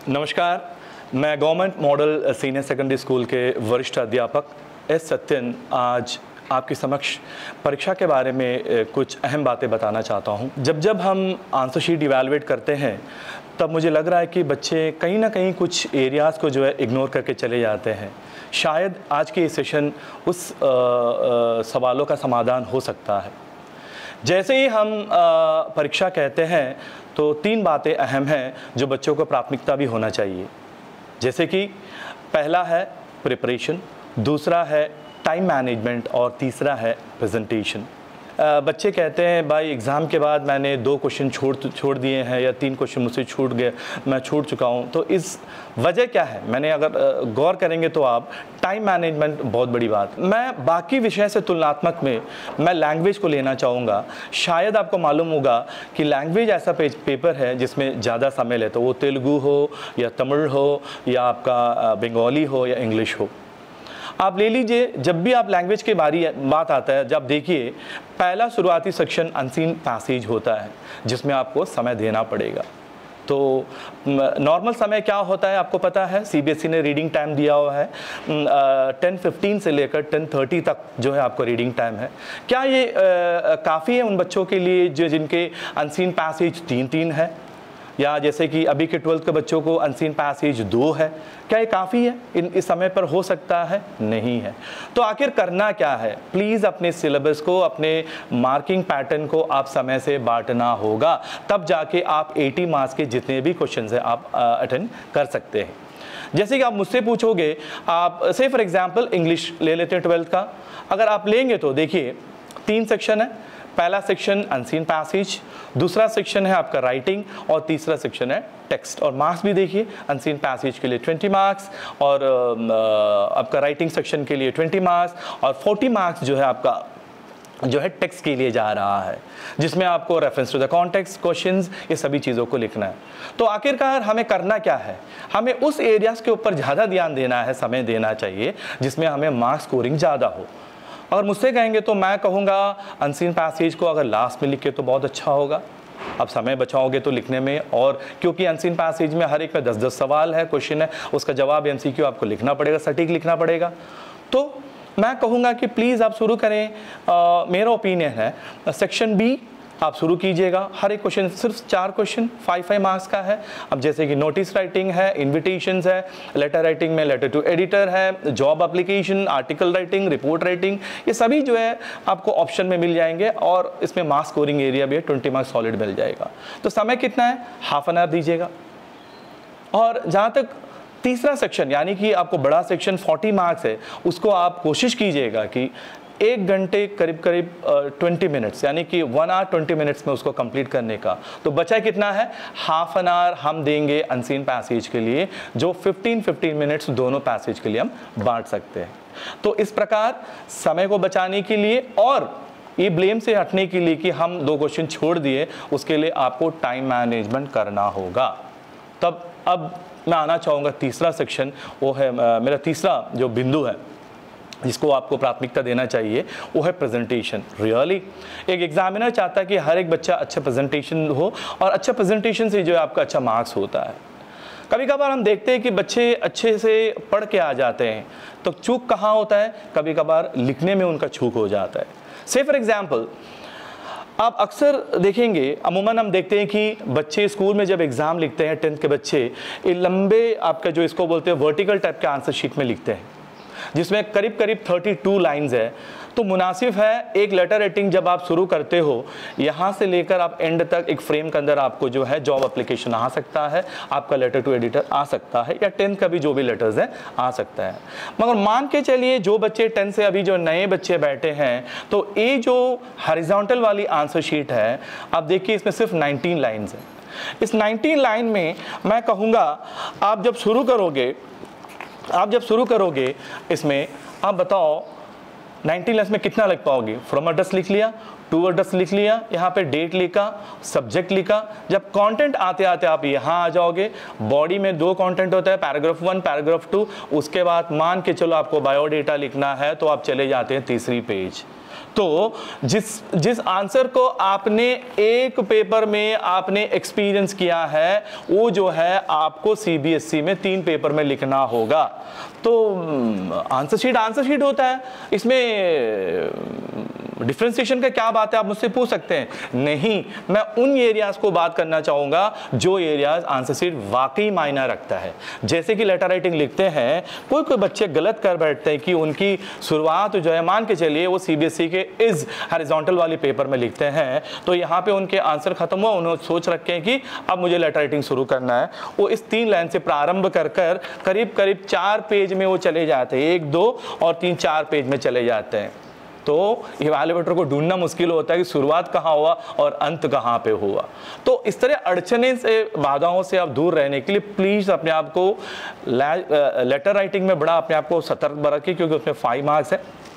नमस्कार, मैं government model senior secondary school के वरिष्ठ अध्यापक एस सत्यन आज आपके समक्ष परीक्षा के बारे में कुछ अहम बातें बताना चाहता हूं। जब हम आंसर शीट इवैल्यूएट करते हैं तब मुझे लग रहा है कि बच्चे कहीं ना कहीं कुछ एरियाज़ को जो है इग्नोर करके चले जाते हैं। शायद आज के सेशन उस सवालों का समाधान हो सकता है। जैसे ही हम परीक्षा कहते हैं तो 3 बातें अहम हैं जो बच्चों को प्राथमिकता भी होना चाहिए। जैसे कि पहला है प्रिपरेशन, दूसरा है टाइम मैनेजमेंट और तीसरा है प्रेजेंटेशन। बच्चे कहते हैं भाई एग्ज़ाम के बाद मैंने 2 क्वेश्चन छोड़ दिए हैं या 3 क्वेश्चन मुझसे छूट गए, मैं छूट चुका हूं। तो इस वजह क्या है? मैंने अगर गौर करेंगे तो आप टाइम मैनेजमेंट बहुत बड़ी बात। मैं बाकी विषय से तुलनात्मक में मैं लैंग्वेज को लेना चाहूँगा। शायद आपको मालूम होगा कि लैंग्वेज ऐसा पेपर है जिसमें ज़्यादा समय लेता है, वो तेलुगु हो या तमिल हो या आपका बंगाली हो या इंग्लिश हो। आप ले लीजिए, जब भी आप लैंग्वेज के बात आता है, जब देखिए पहला शुरुआती सेक्शन अनसीन पैसेज होता है जिसमें आपको समय देना पड़ेगा। तो नॉर्मल समय क्या होता है आपको पता है, सीबीएसई ने रीडिंग टाइम दिया हुआ है 10:15 से लेकर 10:30 तक जो है आपको रीडिंग टाइम है। क्या ये काफ़ी है उन बच्चों के लिए जिनके अनसीन पैसेज 3 है, या जैसे कि अभी के 12th के बच्चों को अनसीन पैसेज 2 है? क्या ये काफ़ी है? इस समय पर हो सकता है? नहीं है। तो आखिर करना क्या है? प्लीज़ अपने सिलेबस को, अपने मार्किंग पैटर्न को आप समय से बांटना होगा, तब जाके आप 80 मार्क्स के जितने भी क्वेश्चन हैं आप अटेंड कर सकते हैं। जैसे कि आप मुझसे पूछोगे, आप से फॉर एग्जाम्पल इंग्लिश ले लेते हैं 12th का, अगर आप लेंगे तो देखिए 3 सेक्शन है। पहला सेक्शन अनसीन पैसेज, दूसरा सेक्शन है आपका राइटिंग और तीसरा सेक्शन है टेक्स्ट। और मार्क्स भी देखिए, अनसीन पैसेज के लिए 20 मार्क्स और आपका राइटिंग सेक्शन के लिए 20 मार्क्स और 40 मार्क्स जो है आपका जो है टेक्स्ट के लिए जा रहा है, जिसमें आपको reference to the context, questions, ये सभी चीज़ों को लिखना है। तो आखिरकार हमें करना क्या है? हमें उस एरियाज़ के ऊपर ज़्यादा ध्यान देना है, समय देना चाहिए जिसमें हमें मार्क्स स्कोरिंग ज़्यादा हो। अगर मुझसे कहेंगे तो मैं कहूँगा अनसीन पैसेज को अगर लास्ट में लिखे तो बहुत अच्छा होगा। अब समय बचाओगे तो लिखने में, और क्योंकि अनसीन पैसेज में हर एक में 10-10 सवाल है, क्वेश्चन है, उसका जवाब एमसीक्यू आपको लिखना पड़ेगा, सटीक लिखना पड़ेगा। तो मैं कहूँगा कि प्लीज़ आप शुरू करें। मेरा ओपिनियन है सेक्शन बी आप शुरू कीजिएगा। हर एक क्वेश्चन सिर्फ 4 क्वेश्चन 5 मार्क्स का है। अब जैसे कि नोटिस राइटिंग है, इन्विटेशंस है, लेटर राइटिंग में लेटर टू एडिटर है, job application, article writing, report writing, ये सभी जो है आपको ऑप्शन में मिल जाएंगे और इसमें मार्क्स स्कोरिंग एरिया भी है, 20 मार्क्स सॉलिड मिल जाएगा। तो समय कितना है? हाफ एन आवर दीजिएगा। और जहाँ तक तीसरा सेक्शन यानी कि आपको बड़ा सेक्शन 40 मार्क्स है, उसको आप कोशिश कीजिएगा कि 1 घंटे करीब 20 मिनट्स यानी कि 1 आवर 20 मिनट्स में उसको कंप्लीट करने का। तो बचा कितना है? हाफ एन आवर हम देंगे अनसीन पैसेज के लिए, जो 15 मिनट्स दोनों पैसेज के लिए हम बांट सकते हैं। तो इस प्रकार समय को बचाने के लिए और ये ब्लेम से हटने के लिए कि हम 2 क्वेश्चन छोड़ दिए, उसके लिए आपको टाइम मैनेजमेंट करना होगा। तब अब मैं आना चाहूँगा तीसरा सेक्शन, वो है मेरा तीसरा जो बिंदु है जिसको आपको प्राथमिकता देना चाहिए, वो है प्रेजेंटेशन। रियली एक एग्जामिनर चाहता है कि हर एक बच्चा अच्छा प्रेजेंटेशन हो और अच्छा प्रेजेंटेशन से जो है आपका अच्छा मार्क्स होता है। कभी कभार हम देखते हैं कि बच्चे अच्छे से पढ़ के आ जाते हैं, तो चूक कहाँ होता है? कभी कभार लिखने में उनका चूक हो जाता है। से फॉर एग्जाम्पल आप अक्सर देखेंगे, अमूमन हम देखते हैं कि बच्चे स्कूल में जब एग्ज़ाम लिखते हैं 10th के बच्चे, ये लंबे आपका जो इसको बोलते हैं वर्टिकल टाइप के आंसर शीट में लिखते हैं, जिसमें करीब 32 लाइंस है। तो मुनासिब है एक लेटर राइटिंग जब आप शुरू करते हो, यहाँ से लेकर आप एंड तक एक फ्रेम के अंदर आपको जो है जॉब एप्लीकेशन आ सकता है, आपका लेटर टू एडिटर आ सकता है, या 10th का भी जो भी लेटर्स है आ सकता है। मगर मान के चलिए जो बच्चे 10 से अभी जो नए बच्चे बैठे हैं, तो ये जो हॉरिजॉन्टल वाली आंसर शीट है, आप देखिए इसमें सिर्फ 19 लाइन्स है। इस 19 लाइन में मैं कहूँगा आप जब शुरू करोगे इसमें आप बताओ 19 लाइन्स में कितना लिख पाओगे? फ्रॉम एड्रेस लिख लिया, टू एड्रेस लिख लिया, यहाँ पे डेट लिखा, सब्जेक्ट लिखा। जब कंटेंट आते आते आप यहाँ आ जाओगे, बॉडी में 2 कंटेंट होता है, पैराग्राफ 1 पैराग्राफ 2। उसके बाद मान के चलो आपको बायोडेटा लिखना है तो आप चले जाते हैं तीसरी पेज। तो जिस आंसर को आपने एक पेपर में आपने एक्सपीरियंस किया है, वो जो है आपको सीबीएसई में 3 पेपर में लिखना होगा। तो आंसर शीट होता है, इसमें डिफरेंशिएशन का क्या बात है, आप मुझसे पूछ सकते हैं। नहीं, मैं उन एरियाज को बात करना चाहूंगा जो एरियाज आंसर शीट वाकई मायना रखता है। जैसे कि लेटर राइटिंग लिखते हैं, कोई बच्चे गलत कर बैठते हैं कि उनकी शुरुआत जो है, मान के चलिए वो सीबीएसई के इज हॉरिजॉन्टल वाली पेपर में लिखते हैं, तो यहाँ पे उनके आंसर खत्म हुआ, उन्होंने सोच रखे हैं कि अब मुझे लेटर राइटिंग शुरू करना है। वो इस 3 लाइन से प्रारंभ कर करीब 4 पेज में वो चले जाते हैं, 1, 2 और 3, 4 पेज में चले जाते हैं। तो इवैल्यूएटर को ढूंढना मुश्किल होता है कि शुरुआत कहाँ हुआ और अंत कहाँ पे हुआ। तो इस तरह अड़चने से, बाधाओं से आप दूर रहने के लिए प्लीज अपने आप को लेटर राइटिंग में बड़ा अपने आप को सतर्क रखिए, क्योंकि उसमें 5 मार्क्स है।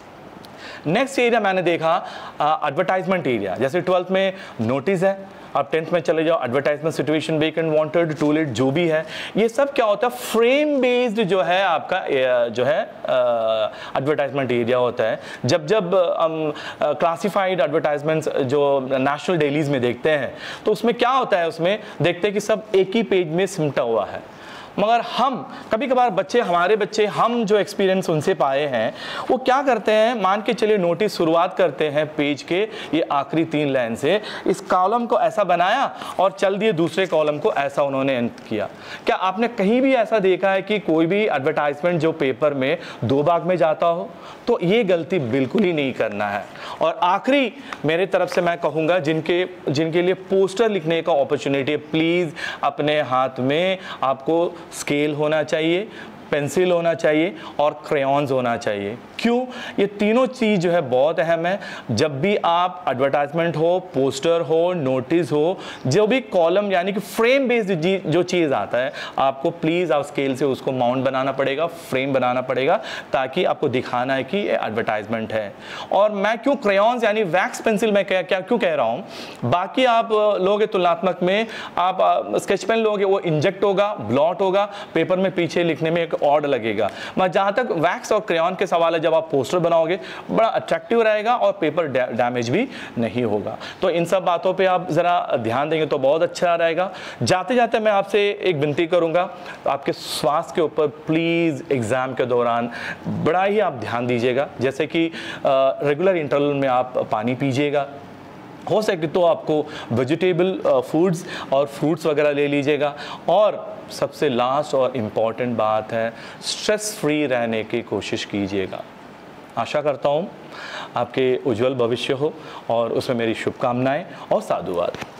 नेक्स्ट एरिया मैंने देखा एडवर्टाइजमेंट एरिया। जैसे 12th में नोटिस है, आप 10th में चले जाओ, advertisement, situation, vacant, wanted, to let, जो भी है, ये सब क्या होता है, फ्रेम बेस्ड जो है आपका जो है एडवर्टाइजमेंट एरिया होता है। जब हम क्लासिफाइड एडवर्टाइजमेंट्स जो नेशनल डेलीज में देखते हैं, तो उसमें क्या होता है, उसमें देखते हैं कि सब एक ही पेज में सिमटा हुआ है। मगर हम कभी कभार हमारे बच्चे हम जो एक्सपीरियंस उनसे पाए हैं, वो क्या करते हैं, मान के चलिए नोटिस शुरुआत करते हैं पेज के ये आखिरी 3 लाइन से, इस कॉलम को ऐसा बनाया और चल दिए दूसरे कॉलम को ऐसा उन्होंने एंड किया। क्या आपने कहीं भी ऐसा देखा है कि कोई भी एडवर्टाइजमेंट जो पेपर में 2 भाग में जाता हो? तो ये गलती बिल्कुल ही नहीं करना है। और आखिरी मेरे तरफ से मैं कहूँगा, जिनके लिए पोस्टर लिखने का अपॉर्चुनिटी है, प्लीज़ अपने हाथ में आपको स्केल होना चाहिए, पेंसिल होना चाहिए और क्रेयॉन्स होना चाहिए। क्यों? ये तीनों चीज़ जो है बहुत अहम है। जब भी आप एडवर्टाइजमेंट हो, पोस्टर हो, नोटिस हो, जो भी कॉलम यानी कि फ्रेम बेस्ड जो चीज़ आता है, आपको प्लीज़ आप स्केल से उसको माउंट बनाना पड़ेगा, फ्रेम बनाना पड़ेगा, ताकि आपको दिखाना है कि ये एडवर्टाइजमेंट है। और मैं क्यों क्रेयॉन्स यानी वैक्स पेंसिल मैं क्यों कह रहा हूँ, बाकी आप लोगे तुलनात्मक में, आप स्केच पेन लोगे, वो इंजेक्ट होगा, ब्लॉट होगा, पेपर में पीछे लिखने में एक ऑड लगेगा। मैं जहाँ तक वैक्स और क्रेयॉन के सवाल है, जब आप पोस्टर बनाओगे बड़ा अट्रैक्टिव रहेगा और पेपर डैमेज भी नहीं होगा। तो इन सब बातों पे आप ज़रा ध्यान देंगे तो बहुत अच्छा रहेगा। जाते जाते मैं आपसे एक विनती करूँगा, आपके स्वास्थ्य के ऊपर प्लीज़ एग्ज़ाम के दौरान बड़ा ही आप ध्यान दीजिएगा। जैसे कि रेगुलर इंटरवल में आप पानी पीजिएगा, हो सके तो आपको वेजिटेबल फूड्स और फ्रूट्स वगैरह ले लीजिएगा। और सबसे लास्ट और इम्पॉर्टेंट बात है, स्ट्रेस फ्री रहने की कोशिश कीजिएगा। आशा करता हूँ आपके उज्जवल भविष्य हो और उसमें मेरी शुभकामनाएं और साधुवाद।